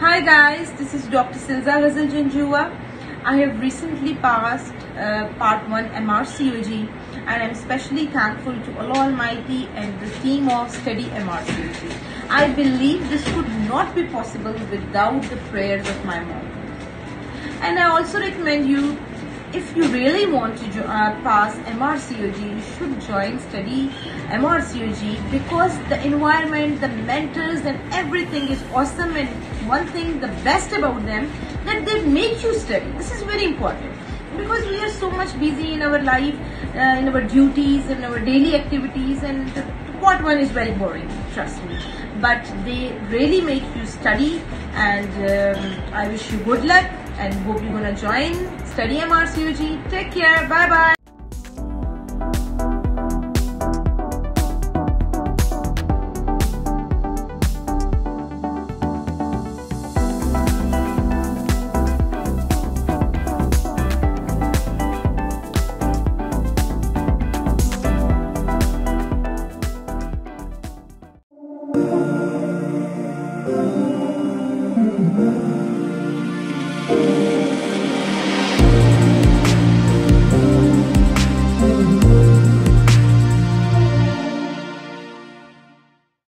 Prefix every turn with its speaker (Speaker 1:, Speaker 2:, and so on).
Speaker 1: Hi guys, this is Dr. Silza Ghazal. I have recently passed Part 1 MRCOG and I'm especially thankful to Allah Almighty and the team of StudyMRCOG. I believe this would not be possible without the prayers of my mom. And I also recommend you, if you really want to pass MRCOG, you should join StudyMRCOG because the environment, the mentors and everything is awesome. And one thing, the best about them, that they make you study. This is very important because we are so much busy in our life, in our duties, in our daily activities, and Part 1 is very boring, trust me. But they really make you study, and I wish you good luck and hope you're gonna join StudyMRCOG. Take care, bye bye.